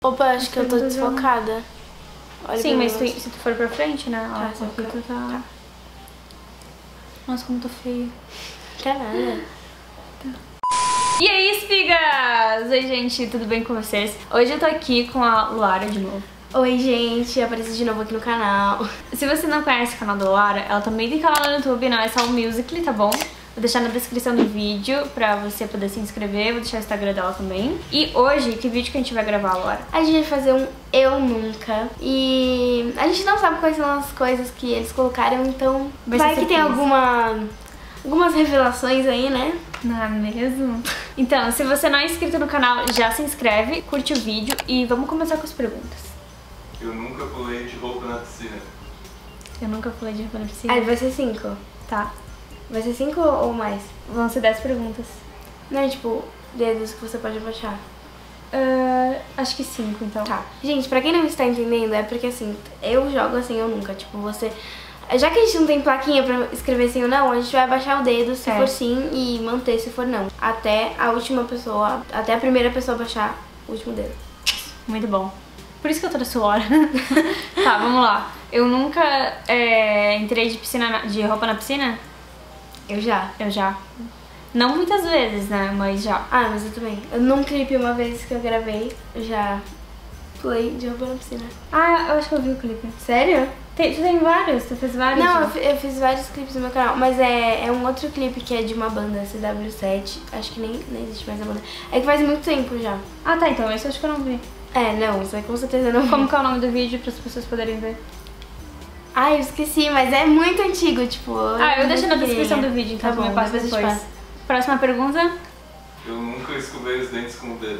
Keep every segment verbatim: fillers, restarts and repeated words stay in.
Opa, acho que eu tô desfocada. Olha. Sim, mas tu, se tu for pra frente, né? Tá, Ó, aqui tu tá... tá. Nossa, como tô feia. Tá nada. Tá. E aí, espigas! Oi, gente, tudo bem com vocês? Hoje eu tô aqui com a Lara de novo. Oi, gente, apareci de novo aqui no canal. Se você não conhece o canal da Lara, ela também tem canal no YouTube, não é só o Musical.ly, tá bom? Vou deixar na descrição do vídeo pra você poder se inscrever, vou deixar o Instagram dela também. E hoje, que vídeo que a gente vai gravar, Lara? A gente vai fazer um Eu Nunca. E a gente não sabe quais são as coisas que eles colocaram, então vai, vai que tem alguma... algumas revelações aí, né? Não é mesmo? Então, se você não é inscrito no canal, já se inscreve, curte o vídeo e vamos começar com as perguntas. Eu nunca pulei de roupa na piscina. Eu nunca pulei de roupa na piscina. Ah, vai ser cinco. Tá. Vai ser cinco ou mais? Vão ser dez perguntas. Não é tipo dedos que você pode baixar? Uh, acho que cinco, então. Tá. Gente, pra quem não está entendendo, é porque assim, eu jogo assim, eu nunca. Tipo, você... Já que a gente não tem plaquinha pra escrever sim ou não, a gente vai abaixar o dedo se é. for sim e manter se for não. Até a última pessoa, até a primeira pessoa baixar o último dedo. Muito bom. Por isso que eu trouxe o Lara. Tá, vamos lá. Eu nunca é, entrei de, piscina, de roupa na piscina? Eu já. Eu já. Não muitas vezes, né? Mas já. Ah, mas eu também. Eu num clipe uma vez que eu gravei, eu já pulei de roupa na piscina. Ah, eu acho que eu vi o clipe. Sério? Tem, tu tem vários? Tu fez vários? Não, eu, eu fiz vários clipes no meu canal, mas é, é um outro clipe que é de uma banda, C W sete. Acho que nem, nem existe mais a banda. É que faz muito tempo já. Ah, tá, então esse eu acho que eu não vi. É, não, isso aí com certeza não vi. Como que é o nome do vídeo para as pessoas poderem ver? Ah, eu esqueci, mas é muito antigo, tipo... Ah, eu deixo na descrição do vídeo, então tá bom, me passa depois. depois. Próxima pergunta. Eu nunca escovei os dentes com o dedo.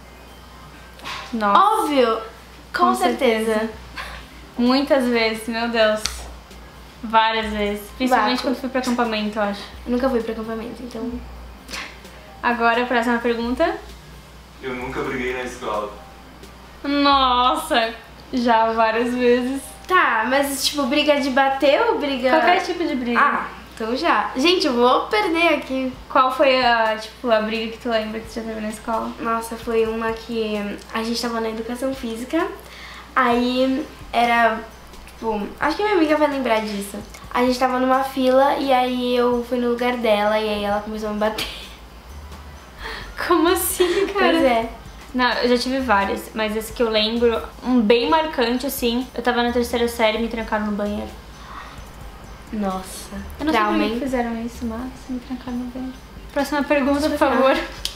Nossa. Óbvio! Com, com certeza. certeza. Muitas vezes, meu Deus. Várias vezes. Principalmente Vaco. quando fui pra acampamento, eu acho. Eu nunca fui pra acampamento, então... Agora, a próxima pergunta. Eu nunca briguei na escola. Nossa! Já várias vezes. Tá, mas tipo, briga de bater ou briga... Qualquer tipo de briga. Ah, então já. Gente, eu vou perder aqui. Qual foi a, tipo, a briga que tu lembra que tu já teve na escola? Nossa, foi uma que a gente tava na educação física. Aí era, tipo, acho que minha amiga vai lembrar disso. A gente tava numa fila e aí eu fui no lugar dela e aí ela começou a me bater. Como assim, cara? Pois é. Não, eu já tive várias, mas esse que eu lembro, um bem marcante, assim, eu tava na terceira série e me trancaram no banheiro. Nossa. Eu não Trauma, sei por que fizeram isso, mas me trancaram no banheiro. Próxima pergunta, por favor.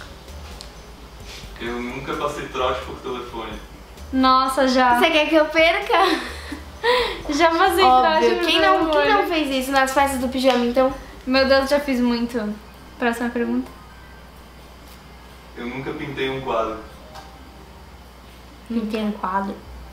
Eu nunca passei trote por telefone. Nossa, já. Você quer que eu perca? Já passei trote por quem não, quem não fez isso nas festas do pijama, então? Meu Deus, já fiz muito. Próxima pergunta. Eu nunca pintei um quadro. Pintei um quadro?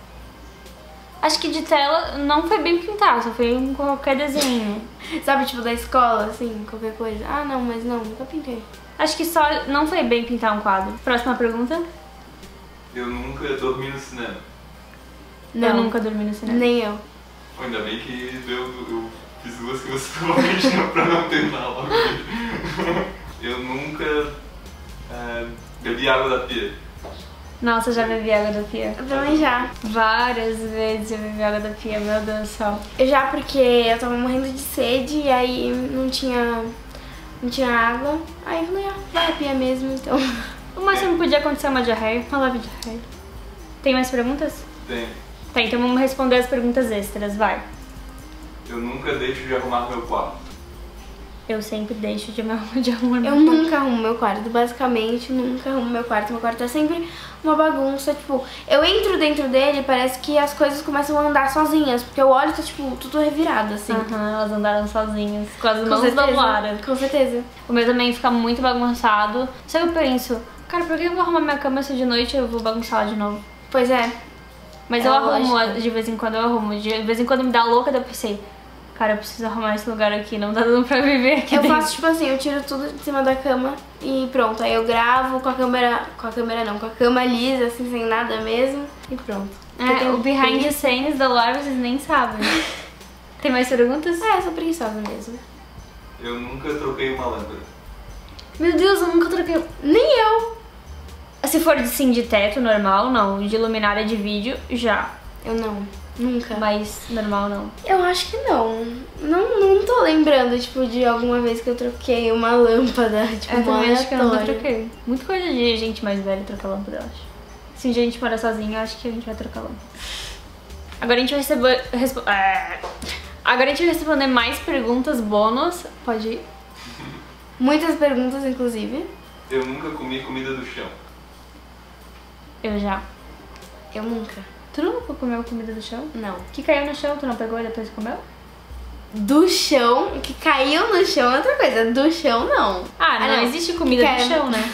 Acho que de tela não foi bem pintado, só foi um qualquer desenho. Sabe, tipo da escola, assim, qualquer coisa. Ah, não, mas não, nunca pintei. Acho que só não foi bem pintar um quadro. Próxima pergunta. Eu nunca dormi no cinema. Não. Eu nunca dormi no cinema. Nem eu. Ainda bem que eu, eu fiz duas que você provavelmente não, pra não ter mal. Eu nunca uh, bebi água da pia. Nossa, já bebi água da pia. Eu também já. Várias vezes eu bebi água da pia, meu Deus do céu. Eu já porque eu tava morrendo de sede e aí não tinha, não tinha água. Aí eu falei, ah, vai a pia mesmo, então. O máximo que podia acontecer é uma diarreia, uma leve diarreia. Tem mais perguntas? Tem. Tá, então vamos responder as perguntas extras, vai. Eu nunca deixo de arrumar meu quarto. Eu sempre deixo de me arrumar de arrumar meu Eu quarto. nunca arrumo meu quarto, basicamente, nunca arrumo meu quarto. Meu quarto é sempre uma bagunça, tipo, eu entro dentro dele e parece que as coisas começam a andar sozinhas, porque eu olho e tá, tipo, tudo revirado, assim. Aham, uhum, elas andaram sozinhas, com as com mãos certeza, da Lara. Com certeza. O meu também fica muito bagunçado. Só que eu penso, cara, por que eu vou arrumar minha cama se de noite eu vou bagunçar lá de novo? Pois é. Mas é eu arrumo, lógico. de vez em quando eu arrumo. De vez em quando me dá louca, daí eu pensei, cara, eu preciso arrumar esse lugar aqui, não tá dando pra viver aqui Eu dentro. faço tipo assim, eu tiro tudo de cima da cama e pronto. Aí eu gravo com a câmera, com a câmera não, com a cama lisa, assim, sem nada mesmo e pronto. É, o behind the scenes da Lara vocês nem sabem. Tem mais perguntas? É, eu sou preguiçosa mesmo. Eu nunca troquei uma lâmpada. Meu Deus, eu nunca troquei... Nem eu! Se for assim de teto, normal, não. De luminária de vídeo, já. Eu não, nunca. Mas normal, não. Eu acho que não. Não, não tô lembrando, tipo, de alguma vez que eu troquei uma lâmpada, tipo, Eu também acho que eu nunca aleatório. troquei. Muita coisa de gente mais velha trocar lâmpada, eu acho. Se a gente morar sozinha, eu acho que a gente vai trocar lâmpada. Agora a gente vai receber... Respo... Ah. Agora a gente vai responder mais perguntas bônus. Pode ir. Muitas perguntas, inclusive. Eu nunca comi comida do chão. Eu já. Eu nunca. Tu nunca comeu comida do chão? Não. Que caiu no chão, tu não pegou e depois comeu? Do chão, que caiu no chão é outra coisa. Do chão, não. Ah, não, Ah, não. existe comida Que do caiu chão, né?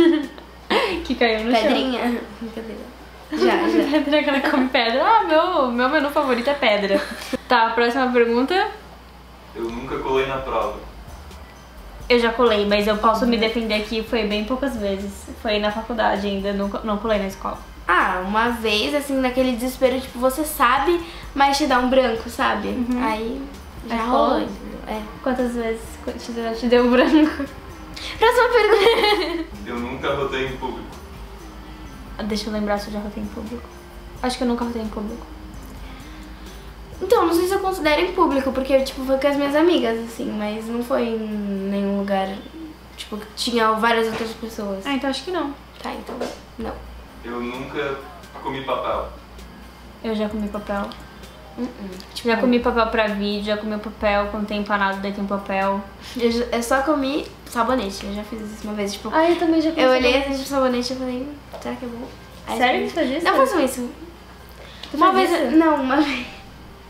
que caiu no chão. Pedrinha. Brincadeira. Já, já. Pedra que ela come pedra. Ah, meu, meu menu favorito é pedra. Tá, próxima pergunta. Eu nunca colei na prova. Eu já colei, mas eu posso me defender aqui, foi bem poucas vezes. Foi na faculdade ainda, não, não colei na escola. Ah, uma vez, assim, naquele desespero, tipo, você sabe, mas te dá um branco, sabe? Aí já Aí rolou, cola? entendeu? É. Quantas vezes te deu, te deu branco? Próxima pergunta. Eu nunca rotei em público. Deixa eu lembrar se eu já rotei em público. Acho que eu nunca rotei em público. Então, não sei se eu considero em público, porque, tipo, foi com as minhas amigas, assim, mas não foi em nenhum lugar, tipo, que tinha várias outras pessoas. Ah, então acho que não. Tá, então, não. Eu nunca comi papel. Eu já comi papel. Uh-uh. Tipo, já comi papel pra vídeo, já comi papel quando tem empanado, daí tem papel. Eu, já- eu só comi sabonete, eu já fiz isso uma vez, tipo, Ah, eu também já comi eu olhei sabonete. assim pro sabonete e falei, "Hum, será que é bom?" Aí Sério eu que tu faz isso? Não façam isso. Tu Uma faz vez, isso? não, uma vez.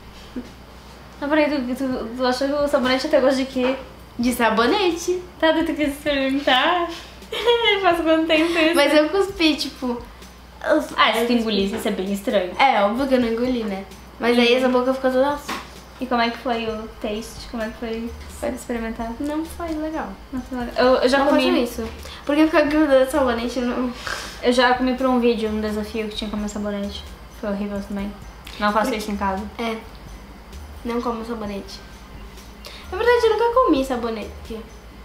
Não, peraí, tu, tu, tu achou que o sabonete tem gosto de quê? De sabonete. Tá, tu quis experimentar? Faz quanto tempo isso? Mas eu cuspi, tipo. eu- Ah, se eu tu cuspi. engolir, isso é bem estranho. É, óbvio que eu não engoli, né? Mas aí essa boca ficou toda. E como é que foi o taste? Como é que foi para experimentar? Não foi legal. Nossa, eu, eu já não façam comi. isso. Porque ficar grudando sabonete não. Eu já comi pra um vídeo, um desafio que tinha que comer sabonete. Foi horrível também. Não faço isso em casa. É. Não como sabonete. Na verdade, eu nunca comi sabonete.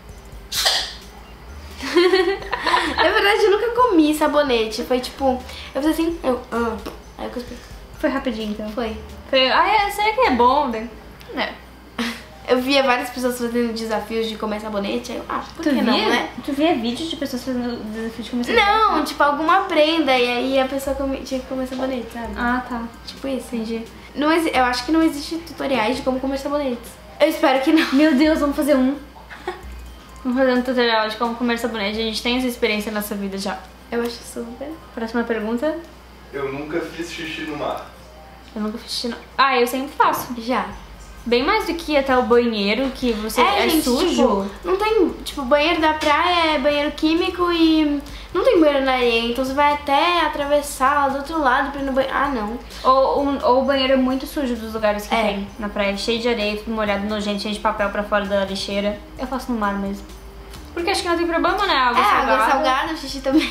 Na verdade, eu nunca comi sabonete. Foi tipo. Eu fiz assim. Eu. Ah, aí eu cuspi. Foi rapidinho, então. Foi. Foi, ah, é, será que é bom? Daí, né? Eu via várias pessoas fazendo desafios de comer sabonete. Aí eu, ah, por Tu que via? não, né? Tu via vídeos de pessoas fazendo desafio de comer sabonete? Não, tipo alguma prenda. E aí a pessoa come- tinha que comer sabonete, sabe? Ah, tá. Tipo isso. Entendi. Não exi- eu acho que não existe tutoriais de como comer sabonetes. Eu espero que não. Meu Deus, vamos fazer um. Vamos fazer um tutorial de como comer sabonete. A gente tem essa experiência na nossa vida já. Eu acho super. Próxima pergunta. Eu nunca fiz xixi no mar. Eu nunca fiz xixi. não. Ah, eu sempre faço. Já. Bem mais do que ir até o banheiro, que você é, gente, sujo. Tipo, não tem. Tipo, banheiro da praia é banheiro químico e não tem banheiro na areia. Então você vai até atravessar lá do outro lado pra ir no banheiro. Ah, não. Ou, um- ou o banheiro é muito sujo dos lugares que É. tem na praia, cheio de areia, tudo molhado, nojento, cheio de papel pra fora da lixeira. Eu faço no mar mesmo. Porque acho que não tem problema, né? Água é, salgada. água salgada, xixi também.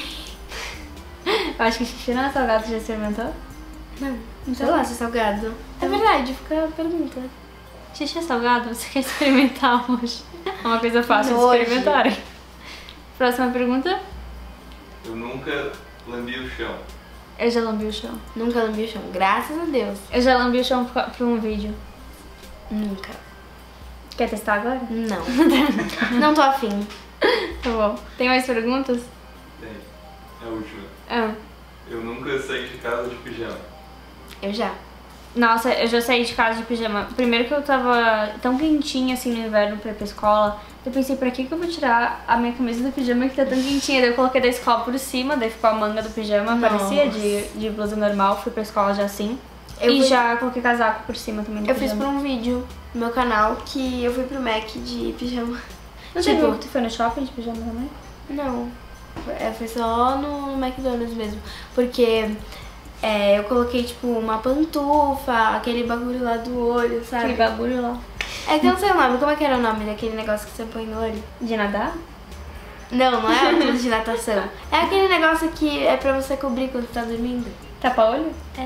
Eu acho que xixi não é salgado, você já experimentou? Não, sei lá se é salgado. É verdade, fica a pergunta. Xixi é salgado? Você quer experimentar hoje? É uma coisa fácil de Nojo. experimentarem. Próxima pergunta. Eu nunca lambi o chão. Eu já lambi o chão. Nunca lambi o chão, graças a Deus. Eu já lambi o chão pra pra um vídeo. Nunca. Quer testar agora? Não. Não tô afim. Tá bom. Tem mais perguntas? Tem. É a última. Ah. Eu nunca saí de casa de pijama. Eu já. Nossa, eu já saí de casa de pijama. Primeiro que eu tava tão quentinha assim no inverno pra ir pra escola. Eu pensei, pra que que eu vou tirar a minha camisa do pijama que tá tão quentinha? Daí eu coloquei da escola por cima, daí ficou a manga do pijama. Nossa. Parecia de, de blusa normal, fui pra escola já assim. Eu e fui- já coloquei casaco por cima também do Eu fiz pijama. por um vídeo no meu canal que eu fui pro Mac de pijama. Não Tipo- teve um que tu foi no shopping de pijama também? Não. É, foi só no McDonald's mesmo. Porque é, eu coloquei, tipo, uma pantufa, aquele bagulho lá do olho, sabe? Aquele bagulho lá. É que eu não sei o nome. Como é que era o nome daquele negócio que você põe no olho? De nadar? Não, não é óculos de natação. É aquele negócio que é pra você cobrir quando tá dormindo. Tapa-olho? É.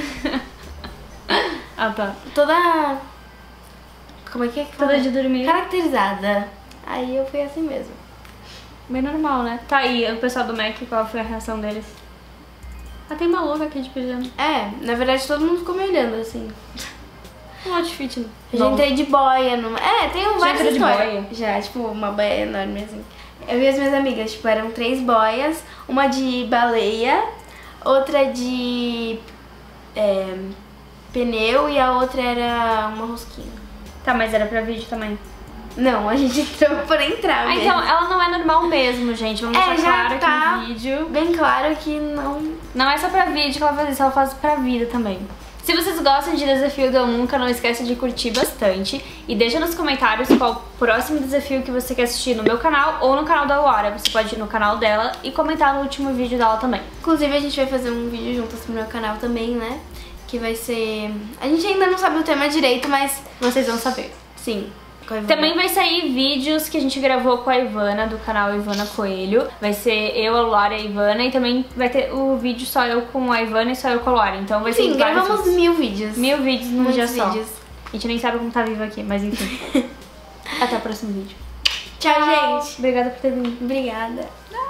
Ah, tá. Toda... Como é que é que Toda fala? de dormir. Caracterizada. Aí eu fui assim mesmo. Bem normal, né? Tá aí, o pessoal do Mac, qual foi a reação deles? Ah, tem uma louca aqui de pijama. É, na verdade todo mundo ficou me olhando, assim. Um outfit. Eu já entrei de boia numa... É, tem um várias de histórias. boia? Já, tipo, uma boia enorme, assim. Eu e as minhas amigas, tipo, eram três boias. Uma de baleia, outra de é, pneu e a outra era uma rosquinha. Tá, mas era pra vídeo também. Não, a gente entrou por entrar Ah, mesmo. então ela não é normal mesmo, gente. Vamos É, deixar já claro tá aqui no vídeo. bem claro que não... Não é só pra vídeo que ela faz isso, ela faz pra vida também. Se vocês gostam de Desafio do Eu Nunca, não esqueça de curtir bastante. E deixa nos comentários qual o próximo desafio que você quer assistir no meu canal ou no canal da Luara. Você pode ir no canal dela e comentar no último vídeo dela também. Inclusive a gente vai fazer um vídeo juntas no meu canal também, né? Que vai ser... A gente ainda não sabe o tema direito, mas Vocês vão saber. sim. Também vai sair vídeos que a gente gravou com a Ivana, do canal Ivana Coelho. Vai ser eu, a Luara e a Ivana. E também vai ter o vídeo só eu com a Ivana e só eu com a Luara. Então vai Sim, ser vários gravamos vídeos. mil vídeos. Mil vídeos num Muitos dia só. vídeos. A gente nem sabe como tá vivo aqui, mas enfim. Até o próximo vídeo. Tchau, gente. Obrigada por ter vindo. Obrigada.